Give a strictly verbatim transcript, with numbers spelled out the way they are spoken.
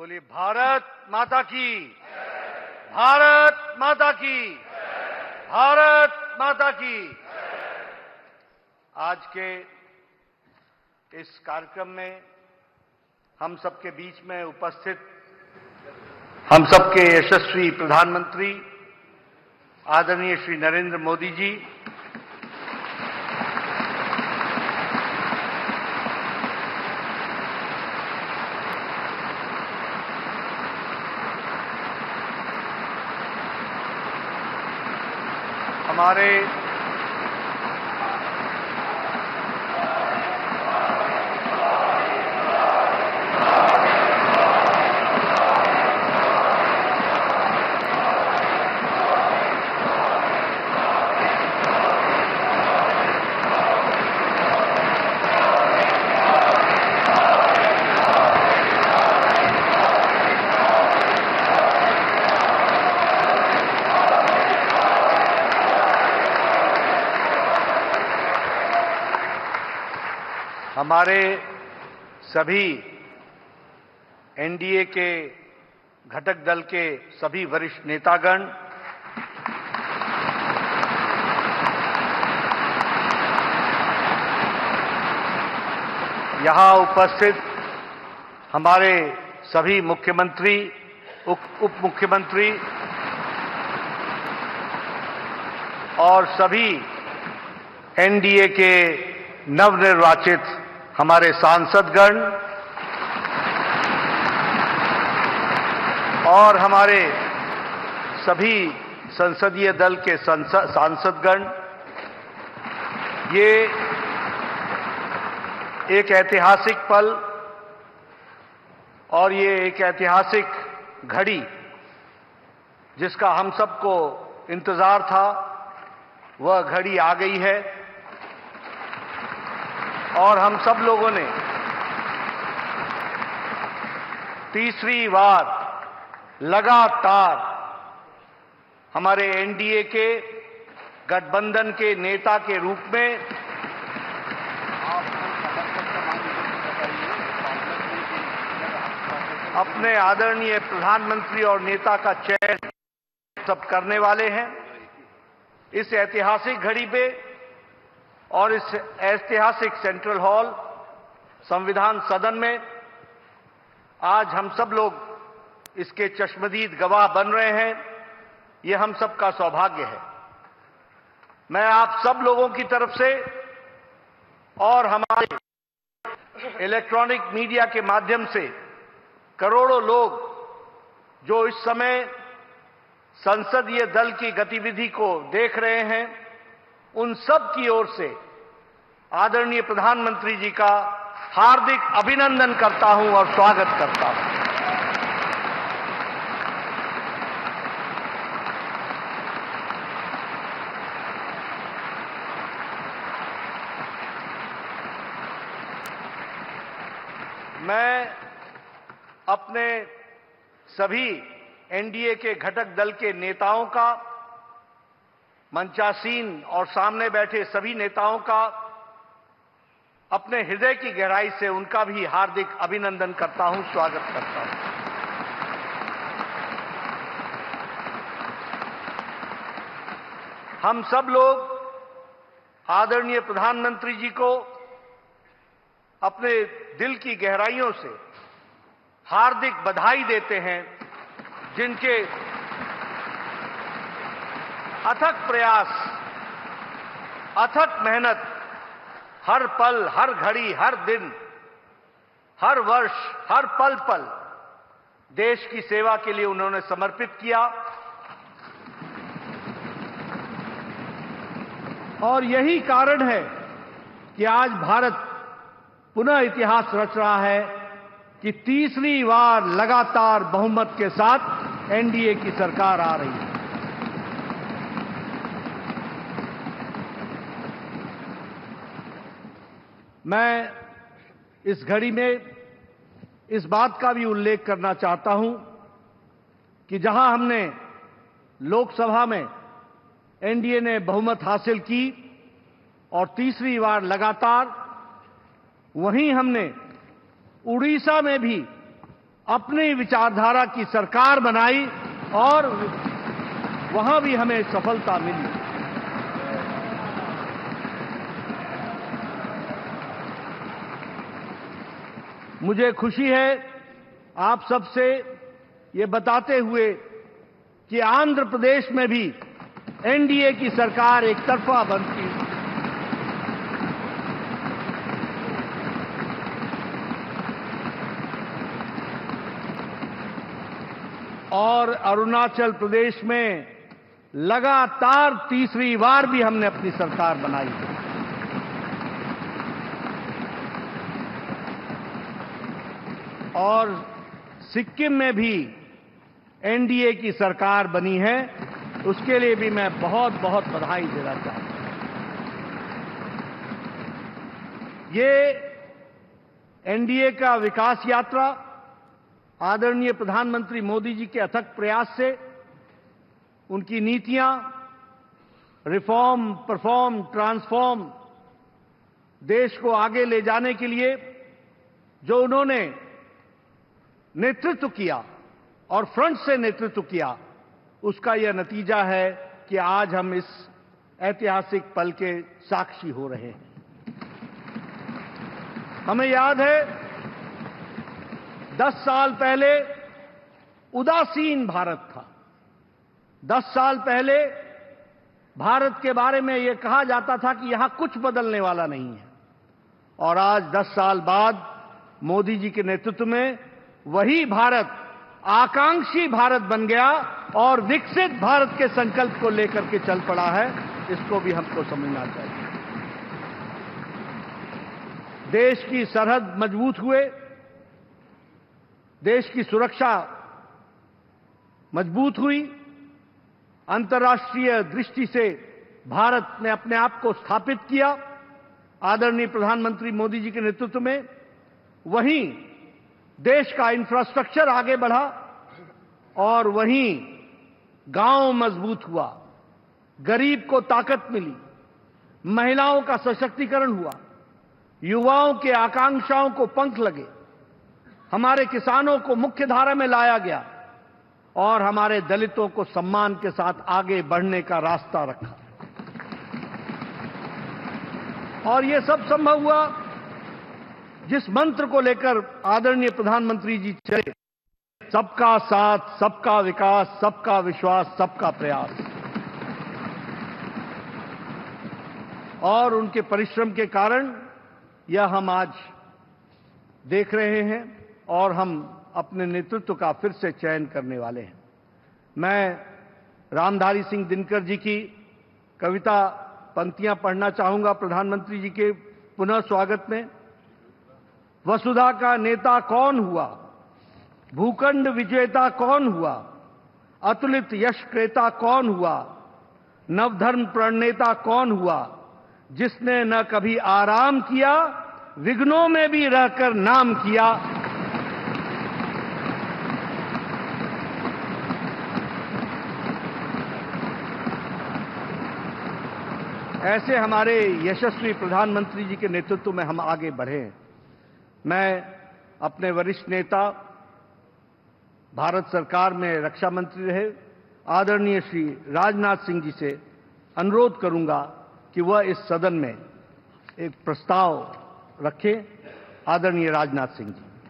बोलिए भारत माता की, भारत माता की, भारत माता की। आज के इस कार्यक्रम में हम सबके बीच में उपस्थित हम सबके यशस्वी प्रधानमंत्री आदरणीय श्री नरेंद्र मोदी जी, हमारे हमारे सभी एनडीए के घटक दल के सभी वरिष्ठ नेतागण, यहां उपस्थित हमारे सभी मुख्यमंत्री, उप मुख्यमंत्री और सभी एनडीए के नवनिर्वाचित हमारे सांसदगण और हमारे सभी संसदीय दल के सांसदगण, ये एक ऐतिहासिक पल और ये एक ऐतिहासिक घड़ी जिसका हम सबको इंतजार था, वह घड़ी आ गई है और हम सब लोगों ने तीसरी बार लगातार हमारे एनडीए के गठबंधन के नेता के रूप में अपने आदरणीय प्रधानमंत्री और नेता का चयन सब करने वाले हैं। इस ऐतिहासिक घड़ी पे और इस ऐतिहासिक सेंट्रल हॉल संविधान सदन में आज हम सब लोग इसके चश्मदीद गवाह बन रहे हैं। ये हम सबका सौभाग्य है। मैं आप सब लोगों की तरफ से और हमारे इलेक्ट्रॉनिक मीडिया के माध्यम से करोड़ों लोग जो इस समय संसदीय दल की गतिविधि को देख रहे हैं, उन सब की ओर से आदरणीय प्रधानमंत्री जी का हार्दिक अभिनंदन करता हूं और स्वागत करता हूं। मैं अपने सभी एनडीए के घटक दल के नेताओं का, मंचासीन और सामने बैठे सभी नेताओं का अपने हृदय की गहराई से उनका भी हार्दिक अभिनंदन करता हूं, स्वागत करता हूं। हम सब लोग आदरणीय प्रधानमंत्री जी को अपने दिल की गहराइयों से हार्दिक बधाई देते हैं, जिनके अथक प्रयास, अथक मेहनत हर पल, हर घड़ी, हर दिन, हर वर्ष, हर पल पल देश की सेवा के लिए उन्होंने समर्पित किया और यही कारण है कि आज भारत पुनः इतिहास रच रहा है कि तीसरी बार लगातार बहुमत के साथ एनडीए की सरकार आ रही है। मैं इस घड़ी में इस बात का भी उल्लेख करना चाहता हूं कि जहां हमने लोकसभा में एनडीए ने बहुमत हासिल की और तीसरी बार लगातार, वहीं हमने उड़ीसा में भी अपनी विचारधारा की सरकार बनाई और वहां भी हमें सफलता मिली। मुझे खुशी है आप सबसे ये बताते हुए कि आंध्र प्रदेश में भी एनडीए की सरकार एक तरफा बनती और अरुणाचल प्रदेश में लगातार तीसरी बार भी हमने अपनी सरकार बनाई है। और सिक्किम में भी एनडीए की सरकार बनी है, उसके लिए भी मैं बहुत बहुत बधाई देना चाहता हूं। ये एनडीए का विकास यात्रा आदरणीय प्रधानमंत्री मोदी जी के अथक प्रयास से, उनकी नीतियां रिफॉर्म, परफॉर्म, ट्रांसफॉर्म देश को आगे ले जाने के लिए जो उन्होंने नेतृत्व किया और फ्रंट से नेतृत्व किया, उसका यह नतीजा है कि आज हम इस ऐतिहासिक पल के साक्षी हो रहे हैं। हमें याद है दस साल पहले उदासीन भारत था। दस साल पहले भारत के बारे में यह कहा जाता था कि यहां कुछ बदलने वाला नहीं है, और आज दस साल बाद मोदी जी के नेतृत्व में वही भारत आकांक्षी भारत बन गया और विकसित भारत के संकल्प को लेकर के चल पड़ा है। इसको भी हमको समझना चाहिए। देश की सरहद मजबूत हुए, देश की सुरक्षा मजबूत हुई, अंतर्राष्ट्रीय दृष्टि से भारत ने अपने आप को स्थापित किया आदरणीय प्रधानमंत्री मोदी जी के नेतृत्व में। वहीं देश का इंफ्रास्ट्रक्चर आगे बढ़ा और वहीं गांव मजबूत हुआ, गरीब को ताकत मिली, महिलाओं का सशक्तिकरण हुआ, युवाओं के आकांक्षाओं को पंख लगे, हमारे किसानों को मुख्य धारा में लाया गया और हमारे दलितों को सम्मान के साथ आगे बढ़ने का रास्ता रखा। और यह सब संभव हुआ जिस मंत्र को लेकर आदरणीय प्रधानमंत्री जी चले, सबका साथ, सबका विकास, सबका विश्वास, सबका प्रयास। और उनके परिश्रम के कारण यह हम आज देख रहे हैं और हम अपने नेतृत्व का फिर से चयन करने वाले हैं। मैं रामधारी सिंह दिनकर जी की कविता पंक्तियां पढ़ना चाहूंगा प्रधानमंत्री जी के पुनः स्वागत में। वसुधा का नेता कौन हुआ, भूखंड विजेता कौन हुआ, अतुलित यश क्रेता कौन हुआ, नवधर्म प्रणेता कौन हुआ, जिसने न कभी आराम किया, विघ्नों में भी रहकर नाम किया। ऐसे हमारे यशस्वी प्रधानमंत्री जी के नेतृत्व में हम आगे बढ़े। मैं अपने वरिष्ठ नेता, भारत सरकार में रक्षा मंत्री रहे आदरणीय श्री राजनाथ सिंह जी से अनुरोध करूंगा कि वह इस सदन में एक प्रस्ताव रखें। आदरणीय राजनाथ सिंह जी।